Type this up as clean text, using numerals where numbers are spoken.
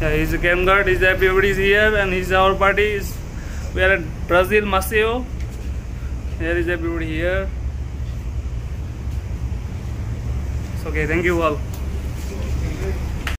Yeah, he's a cam guard. He's everybody's here, and he's our party. We are at Brazil, Maceió. Here is everybody here. It's okay. Thank you all.